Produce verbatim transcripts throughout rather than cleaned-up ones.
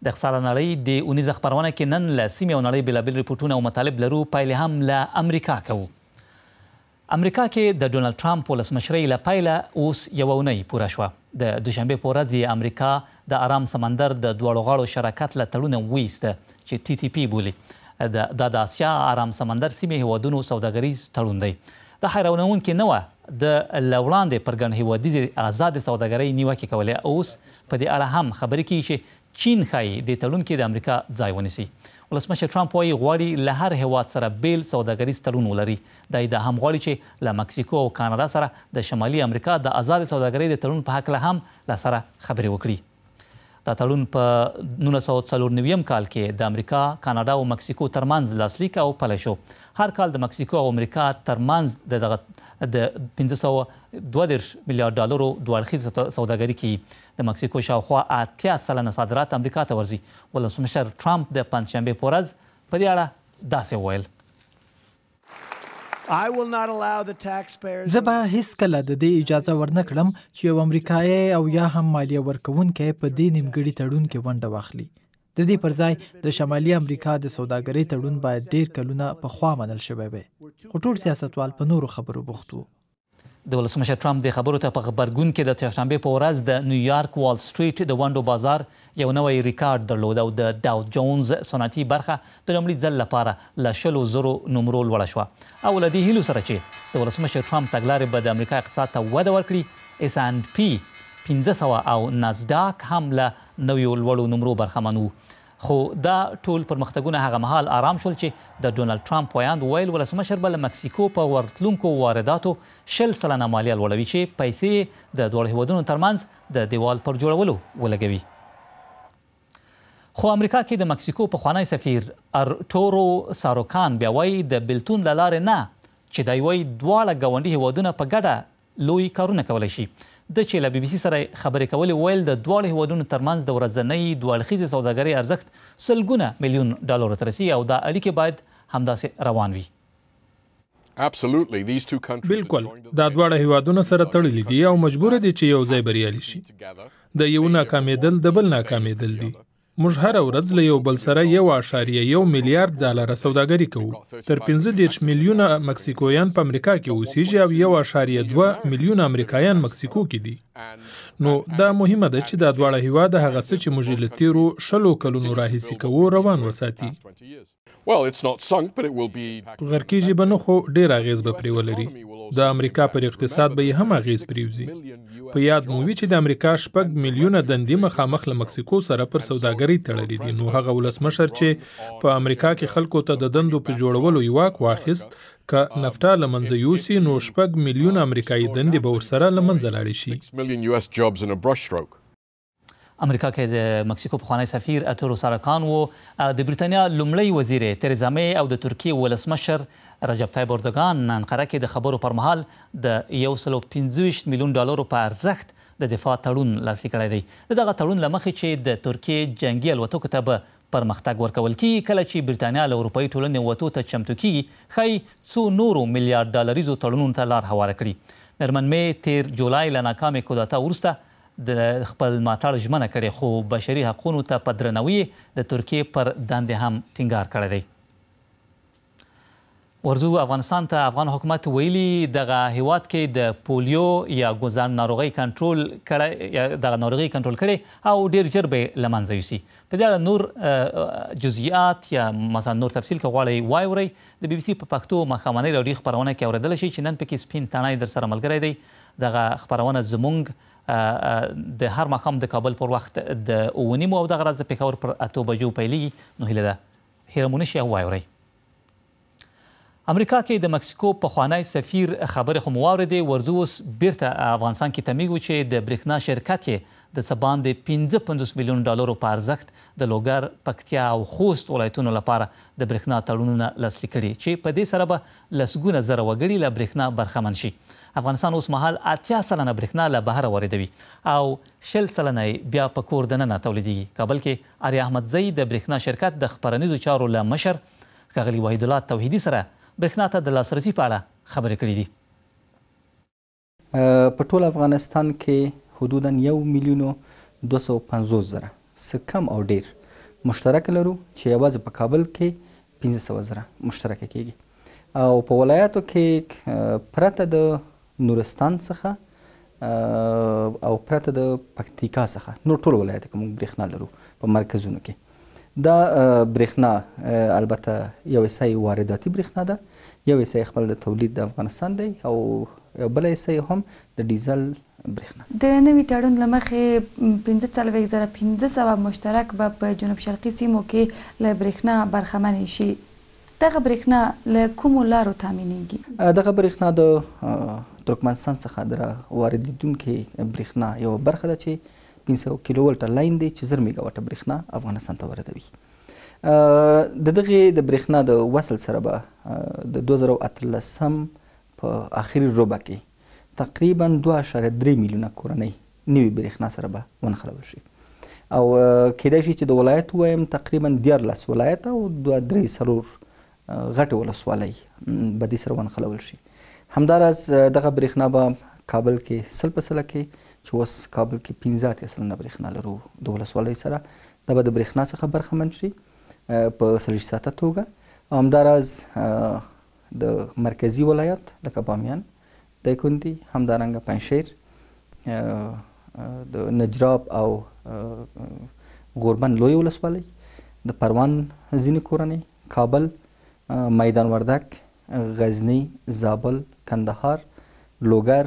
د اقتصاد نړۍ د اونیزه خپرونه کې نن له سیمې او نړۍ بېلابېل ریپورټونه او مطالب لرو. پیل هم له امریکا کوو. امریکا کې د ډونالډ ټرمپ ولسمشرۍ له پیله اوس یوه اونۍ پوره شوه. د دوشنبې په ورځ یې امریکا د ارام سمندر د دواړو غاړو شراکت له تړونه وایسته چې ټي ټي پي بولي. دا د اسیا ارام سمندر سیمې هیوادونو سوداګریز تړون دی. دا حیرانوونکې نه وه د له وړاندې پر ګڼ هیوادیزې ازادې سوداګرۍ نیوکې کولې. اوس په دې اړه هم خبرې کیږي چې چین ښایي د تړون کې د امریکا ځای ونیسي. ولسمشر ټرمپ وایي غواړي له هر هیواد سره بیل سوداګریز تړون ولري. دا یې دا هم غواړي چې له مکسیکو او کاناډا سره د شمالي امریکا د ازادې سوداګرۍ د تړون په هکله هم له سره خبرې وکړي. دا تړون په نولس سوه څلور نویم کال کې د امریکا، کاناډا او مکسیکو ترمنځ لاسلیک او پلی شو. هر کال د مکسیکو او امریکا ترمنځ د دغه د پنځه سوه دوه دېرش میلیارډ ډالرو دوه اړخیزه سوداګري کیږي. د مکسیکو شاوخوا اتیا سلنه صادرات امریکا ته ورځي. ولسمشر ټرمپ د پنجشنبې په ورځ په دې اړه داسې وویل: زه به هیڅکله د دې اجازه ورنه کړم چې یو امریکایی او یا هم مالیه ورکوونکی په دې نیمګړي تړون کې ونډه واخلي. د دې پر ځای د شمالي امریکا د سوداګرۍ تړون باید ډیر کلونه پخوا منل شوی وي. خو ټول سیاستوال په نورو خبرو بوخت وو. د ولسمشر ټرمپ د خبرو ته په غبرګون کې د چهارشنبې په ورځ د نیویارک وال سټریټ د ونډو بازار یو نوی ریکارډ درلود او د ډاو جونز صنعتي برخه د لومړي ځل لپاره له شلو زرو نمرو لوړه شوه. او له دې هیلو سره چې د ولسمشر ټرمپ تګلارې به د امریکا اقتصاد ته وده ورکړي، اس اند پی پنځه سوه او ناسډاک هم له نویو لوړو نمرو برخمن وو. خو دا ټول پرمختګونه هغه مهال آرام شول چې د ډونالډ ټرمپ ویاند ویل ولسمشر به له مکسیکو په ورتلونکو وارداتو شل سلنه مالیه لوړوي چې پیسې د دواړو هیوادونو ترمنځ د دیوال پر جوړولو ولګوي. خو امریکا کې د مکسیکو پخوانی سفیر ارټورو ساروکان بیا وایي د بېلتون له لارې نه، چې دی وایي دواړه ګاونډي هیوادونه په ګډه لوی کارونه کولی شي. د چې له بي بي سي سره خبرې کولې ویل د دواړو هیوادونو ترمنځ د ورځنۍ دوه اړخیزې سوداګرۍ ارزښت سلګونه میلیون ډالرو ته رسي او دا اړیکې باید همداسې روان وي. بالکل، دا دواړه هیوادونه سره تړلي دي او مجبوره دي چې یو ځای بریالي شي. د یو ناکامېدل د بل ناکامېدل دي. موږ هره ورځ له یو بل سره یو اعشاریه یو میلیارډ ډالره سوداګري کوو. تر پنځه دېرش میلیونه مکسیکویان په امریکا کې اوسیږي او یو اعشاریه دوه میلیونه امریکایان مکسیکو کې دي. نو دا مهمه ده چې دا دواړه هیواد هغه څه چې موږ له تیرو شلو کلونو راهیسې کوو روان وساتي. غرقیږي به نه، خو ډېر اغیز به پرې ولري. د امریکا پر اقتصاد به یې هم اغیز پرېوځي. په یاد مو وي چې د امریکا شپږ میلیونه دندې مخامخ له مکسیکو سره پر سوداګرۍ تړلي دي. نو هغه ولسمشر چې په امریکا کې خلکو ته د دندو په جوړولو یې واک واخیست، که نفټا له منځه یوسي نو شپږ میلیونه امریکایي دندې به ورسره له منځه لاړې شي. امریکا کې د مکسیکو پخوانی سفیر ارټورو ساروکان و. د بریتانیا لومړی وزیر تریزا می او د ترکیې ولسمشر رجب طیب اردوغان انقره کې د خبرو پر مهال د یو سلو پنځه ویشت میلیون ډالرو په ارزښت د دفاع تړون لاسلیک کړی دی. د دغه تړون له مخې چې د ترکیې جنګي الوتکو ته به پرمختګ ورکول کیږي، کله چې بریتانیا له اروپایي ټولنې وتو ته چمتو کیږي، ښایي څو نورو میلیارډ ډالریزو تړونونو ته لار هواره کړي. میرمن می تیر جولای له ناکامې کودتا وروسته د خپل ملاتړ ژمنه کړې، خو بشري حقونو ته په درناوي د ترکیې پر دندې هم ټینګار کړی دی. ورځو افغانستان ته افغان حکومت ویلي دغه هیواد کې د پولیو یا ګوزن ناروغۍ کنټرول کړی یا دغه ناروغۍ کنټرول کړي او ډیر ژر به له منځه یوسي. په دې اړه نور جزئیات یا مثلا نور تفصیل که غواړئ واورئ د بي بي سي په پښتو ماښامنۍ راډیو خپرونه کې اورېدلی شي چې نن پکې سپین تڼی در سره ملګری دی. دغه خپرونه زموږ د هر ماښام د کابل پر وخت د اوه نیمو او دغه ورځ د پېښور پر اتو بجو پیلېږي. نو هیله ده هیره مو نشي او واورئ. امریکا کې د مکسیکو پخوانی سفیر خبرې خو مو واورېدې. ورځو اوس بیرته افغانستان کې تمیږو چې د برېښنا شرکت یې د څه باندې پنځه پنځوس میلیون ډالرو په ارزښت د لوګر، پکتیا او خوست ولایتونو لپاره د برېښنا تړونونه لاسلیک کړي چې په دې سره به لسګونه زره وګړي له برېښنا برخمن شي. افغانستان اوس مهال اتیا سلنه برېښنا له بهره واردوي او شل سلنه بیا په کور دننه تولیدېږي. کابل کې آریا احمدزی د برېښنا شرکت د خپرنیزو چارو له مشر ښاغلي وحیدالله توحیدي سره برېښنا ته د لاسرسي په اړه خبرې کړې دي. په ټول افغانستان کې حدودا یو میلیون و دوه سوه پنځوس زره څه کم او ډیر مشترک لرو چې یوازې په کابل کې پنځه سوه زره مشترکه کیږي او په ولایاتو کې پرته د نورستان څخه او پرته د پکتیکا څخه نور ټول ولایت کې موږ برېښنا لرو په مرکزونو کې دا برېښنا البته یو حصه یې وارداتي برېښنا ده یو حصه یې خپل د تولید د افغانستان دی او یو بله حصه یې هم د ډیزل برېښنا. د نوي تړون له مخې پنځه څلوېښت زره پنځه سوه مشترک به په جنوب شرقي سیمو کې له برېښنا برخمنې شي. دغه برېښنا له کومو لارو تامینېږي؟ دغه برېښنا د ترکمنستان څخه د واردېدونکې برېښنا یوه برخه ده چې پنځه سوه کیلو ولټه لاین دی چې زر میګا وټه برېښنا افغانستان ته واردوي. د دغې د برېښنا د وصل سره به د دوه زره اتلسم په آخري ربع کې تقریبا دوه اعشاریه درې میلیونه کورنۍ نوي برېښنا سره به ونښلول شي او کیدای شي چې د ولایت ووایم تقریبا دیارلس ولایت او دوه درې څلور غټې ولسوالۍ به دې سره ونښلول شي. همداراز دغه برېښنا به کابل کې سل په سله کې چې اوس کابل کې پنځه اتیا سلنه برېښنا لرو د ولسوالۍ سره دا به د برېښنا څخه برخمن شي په ثلث ساعته توګه او همداراز د مرکزي ولایت لکه بامیان دایکنډي همدارنګه پنجشیر د نجراب او غوربند لوی ولسوالۍ د پروان ځینې کورنۍ کابل میدان وردک غزني زابل کندهار لوګر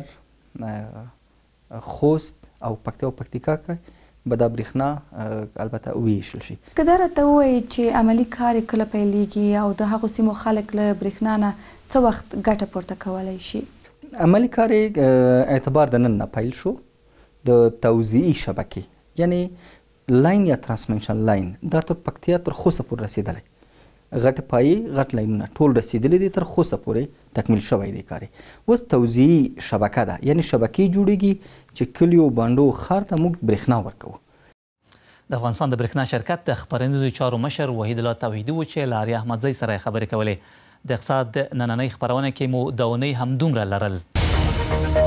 خوست او پکتیا او پکتیکا کې به دا برېښنا البته وویشل شي. که دا راته ووایي چې عملي کار یې کله پیلیږي او د هغو سیمو خلک له برېښنا نه څه وخت ګټه پورته کولی شي؟ عملي کار یې اعتبار د نن نه پیل شو د توزیعي شبکې یعنی لاین یا ترانسمیشن لاین دا تر پکتیا تر خوسته پورې رسېدلی غټ پایې غټ لاینونه ټول رسېدلي دي تر خوسته پورې تکمیل شوی دی کار یې اوس توزیعي شبکه ده یعنی شبکې جوړېږي چې کلیو بانډو ښار ته موږ برېښنا ورکوو. د افغانستان د برېښنا شرکت د خپرندوزو چارو مشر وحید الله توحیدي و چې له آریا احمدزی سره یې خبرې کولې. د اقتصاد نننۍ خپرونه کې مو دا اونۍ همدومره لرل.